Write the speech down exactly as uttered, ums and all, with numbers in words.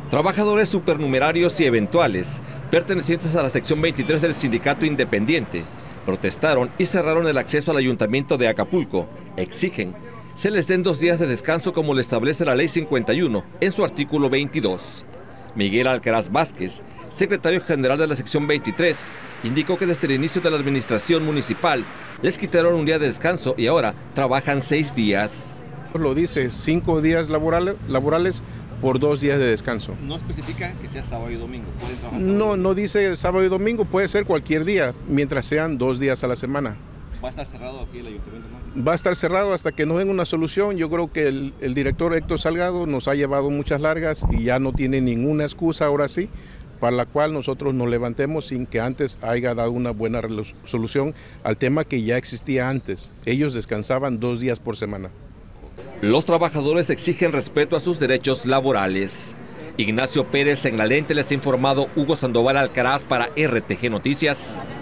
Trabajadores supernumerarios y eventuales, pertenecientes a la sección veintitrés del Sindicato Independiente, protestaron y cerraron el acceso al Ayuntamiento de Acapulco. Exigen se les den dos días de descanso como lo establece la Ley cincuenta y uno en su artículo veintidós. Miguel Alcaraz Vázquez, secretario general de la sección veintitrés, indicó que desde el inicio de la administración municipal les quitaron un día de descanso y ahora trabajan seis días. Lo dice, cinco días laborales, laborales por dos días de descanso. No especifica que sea sábado y domingo. ¿Pueden trabajar sábado No, y domingo? no dice sábado y domingo, puede ser cualquier día, mientras sean dos días a la semana. ¿Va a estar cerrado aquí el ayuntamiento más? Va a estar cerrado hasta que nos den una solución. Yo creo que el, el director Héctor Salgado nos ha llevado muchas largas y ya no tiene ninguna excusa ahora sí, para la cual nosotros nos levantemos sin que antes haya dado una buena solución al tema que ya existía antes. Ellos descansaban dos días por semana. Los trabajadores exigen respeto a sus derechos laborales. Ignacio Pérez en la lente les ha informado Hugo Sandoval Alcaraz para R T G Noticias.